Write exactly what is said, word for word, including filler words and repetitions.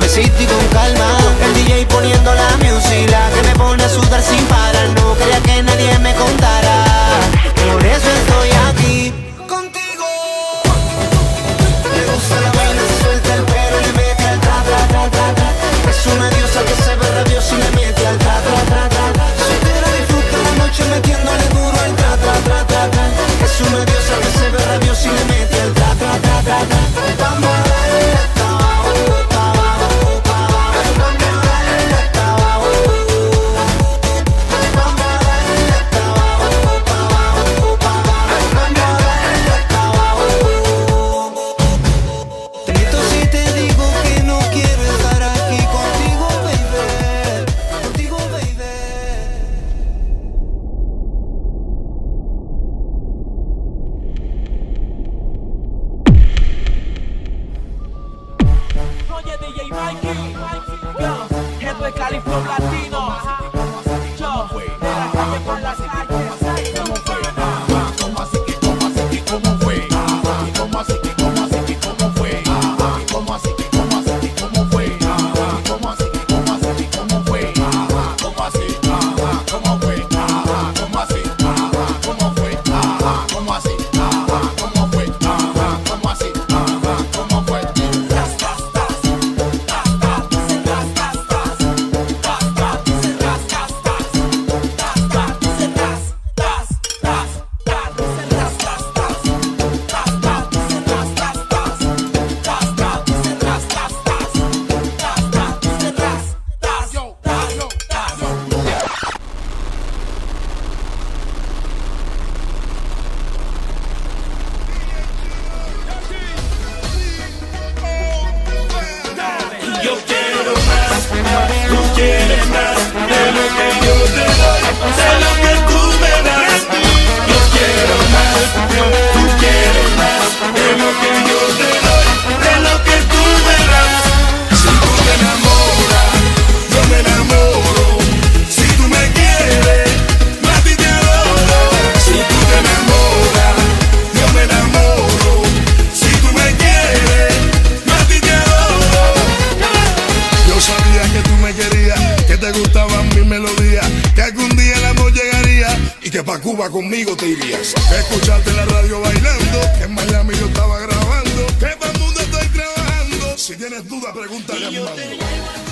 suavecito y con calma. El D J poniendo la music, la que me pone a sudar sin parar. No quería que nadie me contara, por eso estoy aquí contigo. Le gusta la vaina, suelta el pelo y le mete al tra, tra, tra, tra, tra. Es una diosa que se ve rabiosa y le mete al tra, tra, tra, tra, tra. Soltera disfruta la noche metiéndole duro al tra, tra, tra, tra, tra. Es una diosa que se ve rabiosa y le mete al tra, tra, tra, tra, tra. Vamos a darle hasta abajo, pa' abajo, pa' abajo. Vamos a darle hasta abajo. Vamos a darle hasta abajo, pa' abajo, pa' abajo. Vamos a darle hasta abajo. Te miento si te digo que no quiero estar aquí contigo, baby. Contigo, baby. Oye, D J Mikey, yo, esto es Califón Latino. Yo, de la calle por las calles. ¿Cómo fue? ¿Cómo así que, cómo así que, cómo fue? ¿Cómo así que, cómo así que, cómo fue? ¿Cómo así que, cómo así que, cómo fue? ¿Cómo así que, cómo así que, cómo fue? ¿Cómo así? ¿Cómo fue? ¿Cómo así? ¿Cómo fue? ¿Cómo así? ¿Cómo fue? ¿Cómo así? ¿Cómo fue? Yo quiero más, tú quieres más de lo que yo te doy, de lo que tú me das. Yo quiero más, tú quieres más de lo que yo te doy, de lo que tú me das. Si tú te enamoras, yo me enamoro. Si tú me quieres, más a ti te adoro. Si tú te enamoras, yo me enamoro. Si tú me quieres, más a ti te adoro. Yo sabía que tú me querías, que te gustaban mis melodías, que algún día el amor llegaría y que pa' Cuba conmigo te irías. Que escucharte en la radio bailando, que en Miami yo estaba grabando, que para el mundo estoy trabajando. Si tienes dudas, pregúntale a mi mamá.